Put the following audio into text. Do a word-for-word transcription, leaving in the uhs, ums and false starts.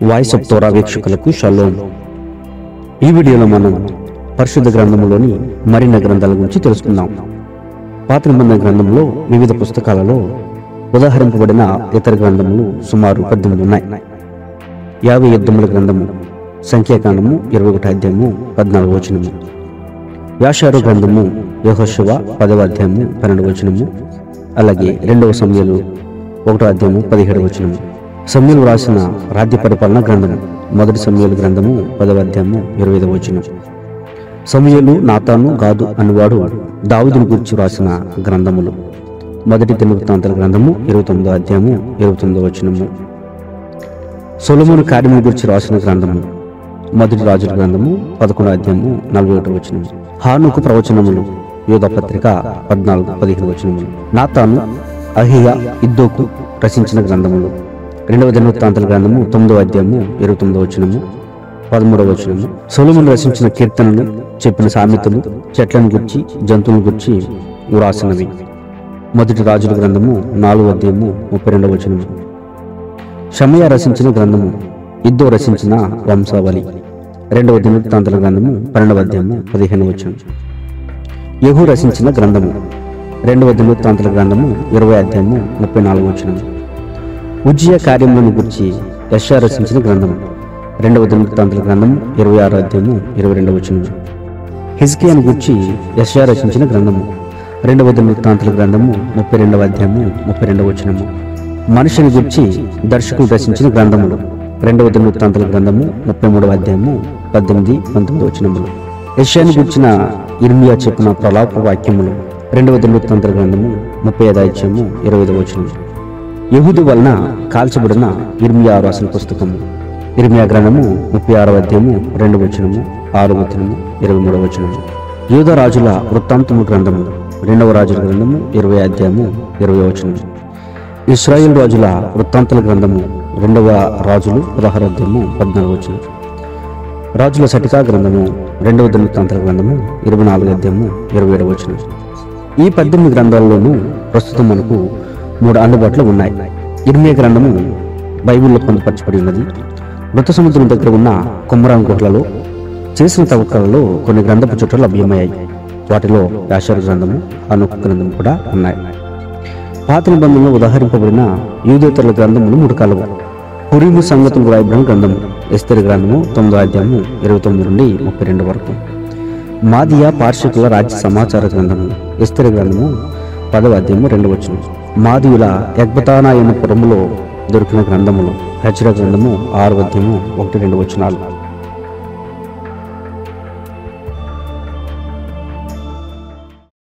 Voice of తోరా వీక్షకులకు shalom. ఈ వీడియోలో మనం పరిశుద్ధ గ్రంథములోని మరిన్ని గ్రంథాల గురించి తెలుసుకుందాం. పాత నిబంధన గ్రంథంలో వివిధ పుస్తకాలలో ఉదాహరింపబడిన ఇతర గ్రంథములు సుమారు పద్దెనిమిది ఉన్నాయి. యాభై యుద్ధముల గ్రంథము, సంఖ్యాకాండము ఇరవై ఒకటి అధ్యాయము పద్నాలుగు వచనము, యాషారు గ్రంథము యెహోషువ పదవ అధ్యాయము పన్నెండు వచనము, అలాగే రెండవ సమూయేలు ఒకటో అధ్యాయము పదిహేడు వచనము. సమూయేలు రాసిన రాజ్య పరిపాలన గ్రంథము, మొదటి సమూయేలు గ్రంథము పదవ అధ్యాయము ఇరవై ఐదవ వచనం. సమూయేలు, నాతాను, గాదు అనువాడు దావీదును గురించి రాసిన గ్రంథములు, మొదటి దినవృత్తాంతాల గ్రంథము ఇరవై తొమ్మిదో అధ్యాయము ఇరవై తొమ్మిదో వచనము. సొలొమోను కార్యముల గురించి రాసిన గ్రంథము, మొదటి రాజుల గ్రంథము పదకొండో అధ్యాయము నలభై ఒకటి వచనము. హానుకు ప్రవచనములు, యోధా పత్రిక పద్నాలుగు పదిహేను వచనములు. నాతాను, అహియా, ఇద్దోకు రచించిన గ్రంథములు, రెండవ దినవృత్తాంతాల గ్రంథము తొమ్మిదవ అధ్యాయము ఇరవై తొమ్మిదవ వచనము పదమూడవ వచనము. సొలొమోను రచించిన కీర్తనలు, చెప్పిన సామెతలు, చెట్లను గుర్చి జంతువులను గుర్చి వ్రాసినవి, మొదటి రాజుల గ్రంథము నాలుగవ అధ్యాయము ముప్పై రెండవ వచనము. షమయా రచించిన గ్రంథము, ఇద్దో రచించిన వంశావళి, రెండవ దినవృత్తాంతాల గ్రంథము పన్నెండవ అధ్యాయము పదిహేను వచనం. యెహూ రచించిన గ్రంథము, రెండవ దినవృత్తాంతాల గ్రంథము ఇరవై అధ్యాయము ముప్పై నాలుగు వచనం. ఉజ్జియా కార్యములను గురించి యెషయా రచించిన గ్రంథము, రెండవ దినవృత్తాంతాల గ్రంథము ఇరవై ఆరో అధ్యాయము ఇరవై రెండవ వచనం. హిజ్కియాను గురించి యెషయా రచించిన గ్రంథము, రెండవ దినవృత్తాంతాల గ్రంథము ముప్పై రెండవ అధ్యాయము ముప్పై రెండవ వచనము. మనిషిని గురించి దర్శకుడు రచించిన గ్రంథములు, రెండవ దినవృత్తాంతాల గ్రంథము ముప్పై మూడవ అధ్యాయము పద్దెనిమిది పంతొమ్మిది వచనములు. యెషయాను గురించిన ఇర్మియా చెప్పిన ప్రలాప వాక్యములు, రెండవ దినవృత్తాంతాల గ్రంథము ముప్పై ఐదు అధ్యాయము ఇరవై ఐదవ వచనం. యెహూదు వలన కాల్చబడిన ఇర్మియా రాసిన పుస్తకము, ఇర్మియా గ్రంథము ముప్పై ఆరవ అధ్యాయము రెండు వచనము ఆరు వచనము ఇరవై మూడవ వచనము. యూదా రాజుల వృత్తాంతము గ్రంథము, రెండవ రాజుల గ్రంథము ఇరవై అధ్యాయము ఇరవై వచనము. ఇశ్రాయేల్ రాజుల వృత్తాంతాల గ్రంథము, రెండవ రాజులు పదహారు అధ్యాయము పద్నాలుగు వచనం. రాజుల సటికా గ్రంథము, రెండవ దినవృత్తాంతాల గ్రంథము ఇరవై నాలుగు అధ్యాయము ఇరవై ఏడవ వచనం. ఈ పద్దెనిమిది గ్రంథాల్లోనూ ప్రస్తుతం మనకు మూడు అందుబాటులో ఉన్నాయి. ఇర్మియా గ్రంథము బైబిల్లో పొందుపరచబడి ఉన్నది. మృత సముద్రం దగ్గర ఉన్న కొమ్మరాం గుహలలో చేసిన తవ్వకాలలో కొన్ని గ్రంథపు చుట్టలు లభ్యమయ్యాయి. వాటిలో యాషారు గ్రంథము, హనోకు గ్రంథము కూడా ఉన్నాయి. పాత నిబంధనలో ఉదాహరింపబడిన యూదేతరుల గ్రంథములు మూడు కలవు. పురీము సంగతులు రాయబడిన గ్రంథము, ఎస్తేరు గ్రంథము తొమ్మిదో అధ్యాయము ఇరవై తొమ్మిది నుండి ముప్పై రెండు వరకు. మాదియా పార్షికుల రాజ్య సమాచార గ్రంథము, ఎస్తేరు గ్రంథము పదవ అధ్యాయము రెండు వచనం. మాదియుల ఎగ్బతానా అయిన పురములో దొరికిన గ్రంథములు, హెజ్రా గ్రంథము ఆరు అధ్యాయము ఒకటి రెండు వచనాలు.